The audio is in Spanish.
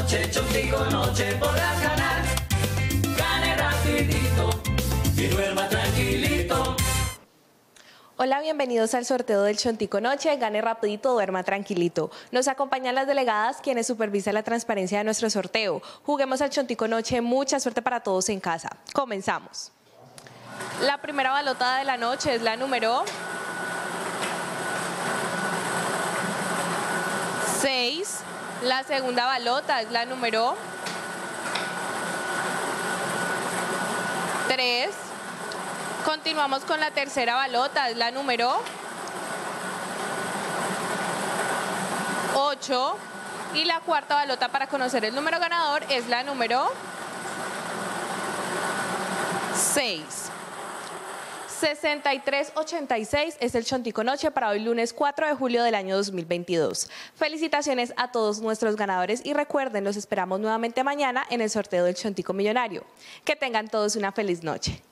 noche, Chontico noche podrás ganar. Gane rapidito y duerma tranquilito. Hola, bienvenidos al sorteo del Chontico Noche, gane rapidito, duerma tranquilito. Nos acompañan las delegadas quienes supervisan la transparencia de nuestro sorteo. Juguemos al Chontico Noche, mucha suerte para todos en casa. Comenzamos. La primera balota de la noche es la número 6. La segunda balota es la número 3. Continuamos con la tercera balota, es la número 8. Y la cuarta balota para conocer el número ganador es la número 6. 6386 es el Chontico Noche para hoy lunes 4 de julio del año 2022. Felicitaciones a todos nuestros ganadores y recuerden, los esperamos nuevamente mañana en el sorteo del Chontico Millonario. Que tengan todos una feliz noche.